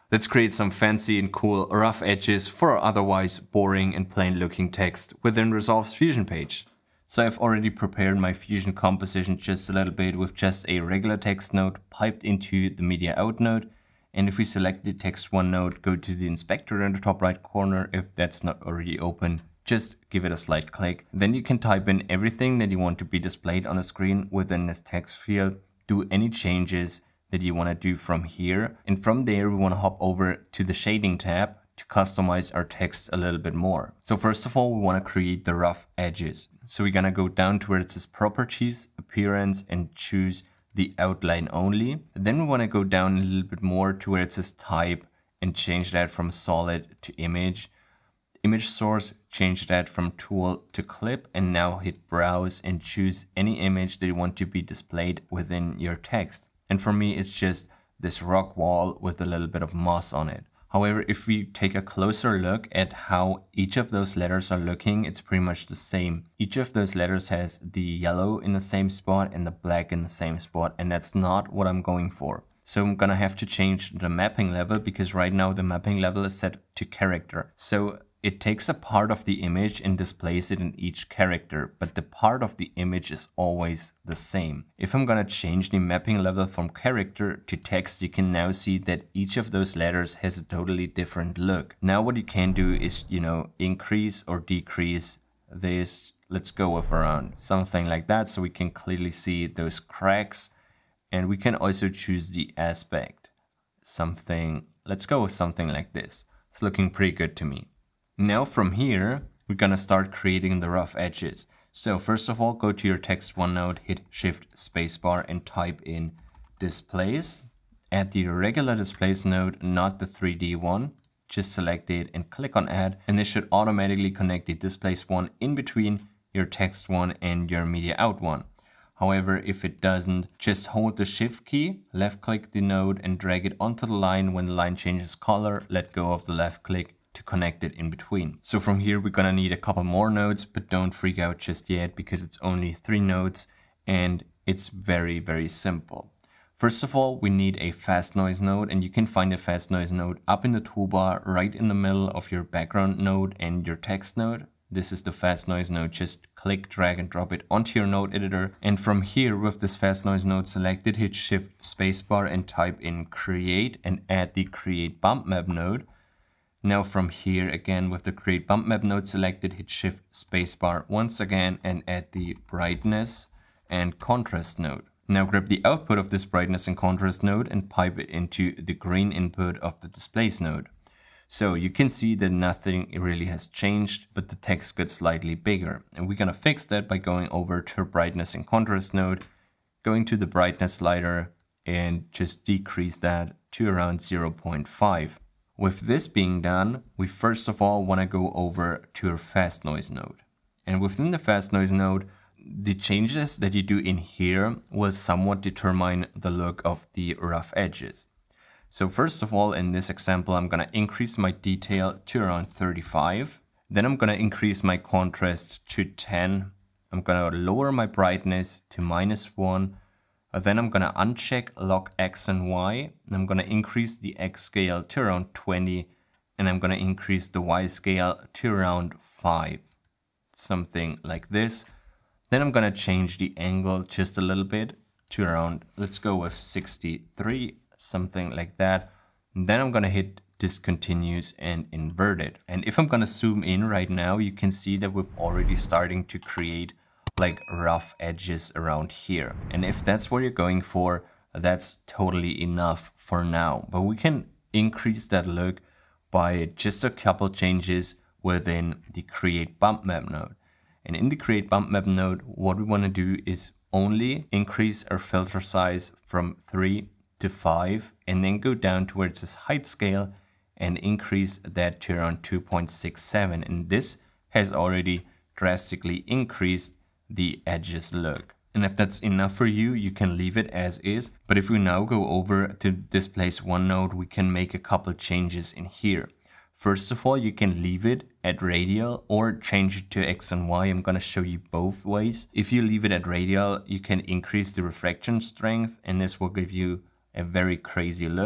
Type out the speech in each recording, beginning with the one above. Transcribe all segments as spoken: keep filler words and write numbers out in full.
Let's create some fancy and cool rough edges for our otherwise boring and plain looking text within Resolve's Fusion page. So I've already prepared my Fusion composition just a little bit with just a regular text node piped into the media out node. And if we select the text one node, go to the inspector in the top right corner. If that's not already open, just give it a slight click. Then you can type in everything that you want to be displayed on a screen within this text field. Do any changes that you want to do from here. And from there, we want to hop over to the shading tab to customize our text a little bit more. So first of all, we want to create the rough edges. So we're going to go down to where it says properties, appearance, and choose the outline only. Then we want to go down a little bit more to where it says type and change that from solid to image. Image source, change that from tool to clip, and now hit browse and choose any image that you want to be displayed within your text. And for me, it's just this rock wall with a little bit of moss on it. However, if we take a closer look at how each of those letters are looking, it's pretty much the same. Each of those letters has the yellow in the same spot and the black in the same spot, and that's not what I'm going for. So I'm gonna have to change the mapping level because right now the mapping level is set to character. So it takes a part of the image and displays it in each character, but the part of the image is always the same. If I'm gonna change the mapping level from character to text, you can now see that each of those letters has a totally different look. Now what you can do is, you know, increase or decrease this. Let's go with around something like that so we can clearly see those cracks. And we can also choose the aspect. Something, let's go with something like this. It's looking pretty good to me. Now from here, we're gonna start creating the rough edges. So first of all, go to your text one node, hit shift spacebar and type in displays. Add the regular displays node, not the three D one. Just select it and click on add, and this should automatically connect the displays one in between your text one and your media out one. However, if it doesn't, just hold the shift key, left click the node and drag it onto the line. When the line changes color, let go of the left click to connect it in between. So from here, we're gonna need a couple more nodes, but don't freak out just yet because it's only three nodes and it's very, very simple. First of all, we need a fast noise node, and you can find a fast noise node up in the toolbar right in the middle of your background node and your text node. This is the fast noise node. Just click, drag and drop it onto your node editor. And from here, with this fast noise node selected, hit shift spacebar and type in create and add the create bump map node. Now from here, again with the create bump map node selected, hit shift spacebar once again and add the brightness and contrast node. Now grab the output of this brightness and contrast node and pipe it into the green input of the displays node. So you can see that nothing really has changed, but the text got slightly bigger. And we're gonna fix that by going over to brightness and contrast node, going to the brightness slider and just decrease that to around zero point five. With this being done, we first of all want to go over to our fast noise node. And within the fast noise node, the changes that you do in here will somewhat determine the look of the rough edges. So first of all, in this example, I'm going to increase my detail to around thirty-five. Then I'm going to increase my contrast to ten. I'm going to lower my brightness to minus one. Then I'm going to uncheck lock X and Y, and I'm going to increase the X scale to around twenty, and I'm going to increase the Y scale to around five, something like this. Then I'm going to change the angle just a little bit to around, let's go with sixty-three, something like that. And then I'm going to hit discontinuous and invert it. And if I'm going to zoom in right now, you can see that we're already starting to create like rough edges around here. And if that's what you're going for, that's totally enough for now. But we can increase that look by just a couple changes within the create bump map node. And in the create bump map node, what we want to do is only increase our filter size from three to five, and then go down to where it says height scale and increase that to around two point six seven. And this has already drastically increased the edges look. And if that's enough for you, you can leave it as is. But if we now go over to displays one node, we can make a couple changes in here. First of all, you can leave it at radial or change it to X and Y. I'm going to show you both ways. If you leave it at radial, you can increase the refraction strength, and this will give you a very crazy look.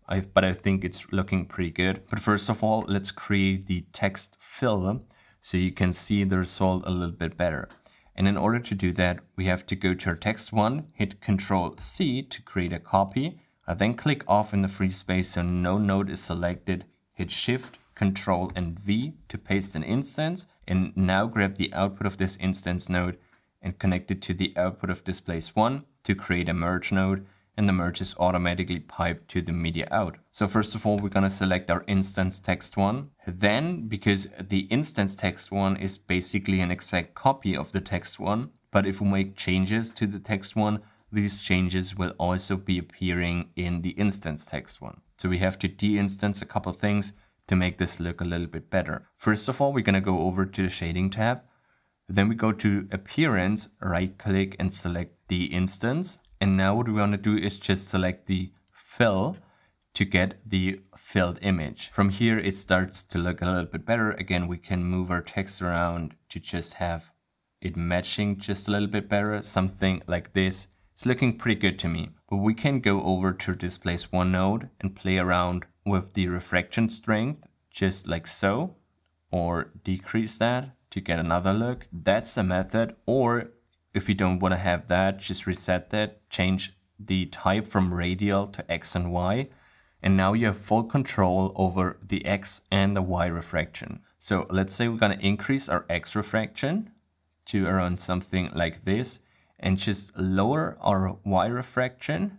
I, but I think it's looking pretty good. But first of all, let's create the text fill so you can see the result a little bit better. And in order to do that, we have to go to our text one, hit control C to create a copy. I then click off in the free space so no node is selected, hit shift, control and V to paste an instance, and now grab the output of this instance node and connect it to the output of displace one to create a merge node, and the merge is automatically piped to the media out. So first of all, we're gonna select our instance text one. Then, because the instance text one is basically an exact copy of the text one, but if we make changes to the text one, these changes will also be appearing in the instance text one. So we have to de-instance a couple things to make this look a little bit better. First of all, we're gonna go over to the shading tab. Then we go to appearance, right click and select the instance. And now what we want to do is just select the fill to get the filled image. From here, it starts to look a little bit better. Again, we can move our text around to just have it matching just a little bit better. Something like this. It's looking pretty good to me. But we can go over to displace one node and play around with the refraction strength, just like so, or decrease that to get another look. That's a method. Or if you don't want to have that, just reset that, change the type from radial to X and Y. And now you have full control over the X and the Y refraction. So let's say we're going to increase our X refraction to around something like this and just lower our Y refraction,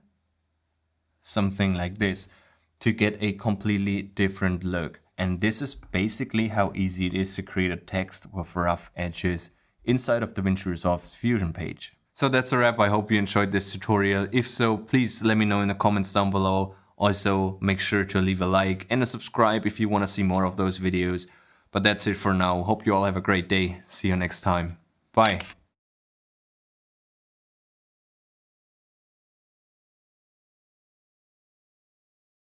something like this, to get a completely different look. And this is basically how easy it is to create a text with rough edges inside of Davinci Resolve's Fusion page. So that's a wrap. I hope you enjoyed this tutorial. If so, please let me know in the comments down below. Also, make sure to leave a like and a subscribe if you want to see more of those videos. But that's it for now. Hope you all have a great day. See you next time. Bye.